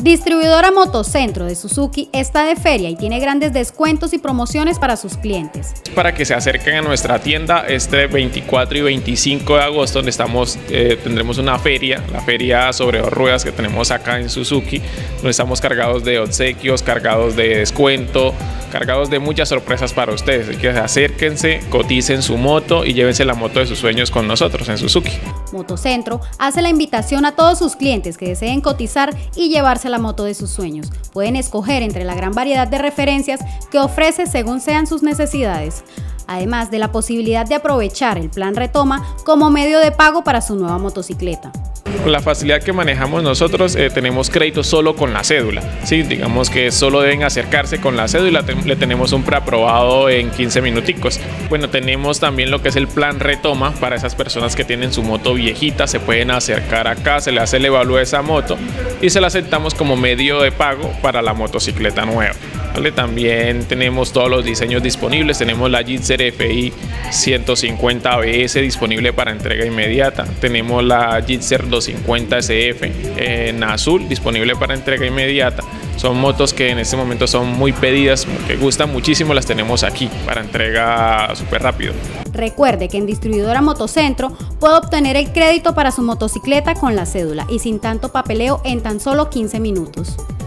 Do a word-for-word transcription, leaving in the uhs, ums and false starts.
Distribuidora Motocentro de Suzuki está de feria y tiene grandes descuentos y promociones para sus clientes. Para que se acerquen a nuestra tienda este veinticuatro y veinticinco de agosto, donde estamos, eh, tendremos una feria, la feria sobre dos ruedas que tenemos acá en Suzuki, donde estamos cargados de obsequios, cargados de descuento, cargados de muchas sorpresas para ustedes. Así que acérquense, coticen su moto y llévense la moto de sus sueños con nosotros en Suzuki. Motocentro hace la invitación a todos sus clientes que deseen cotizar y llevarse la moto de sus sueños. Pueden escoger entre la gran variedad de referencias que ofrece según sean sus necesidades, además de la posibilidad de aprovechar el plan Retoma como medio de pago para su nueva motocicleta. Con la facilidad que manejamos nosotros, eh, tenemos crédito solo con la cédula, ¿sí? Digamos que solo deben acercarse con la cédula, te le tenemos un preaprobado en quince minuticos. Bueno, tenemos también lo que es el plan Retoma para esas personas que tienen su moto viejita, se pueden acercar acá, se le hace el evalúo de esa moto y se la aceptamos como medio de pago para la motocicleta nueva. ¿Vale? También tenemos todos los diseños disponibles, tenemos la Gixxer F I ciento cincuenta A B S disponible para entrega inmediata, tenemos la Gixxer doscientos cincuenta S F en azul disponible para entrega inmediata. Son motos que en este momento son muy pedidas, que gustan muchísimo, las tenemos aquí para entrega súper rápido. Recuerde que en Distribuidora Motocentro puede obtener el crédito para su motocicleta con la cédula y sin tanto papeleo en tan solo quince minutos.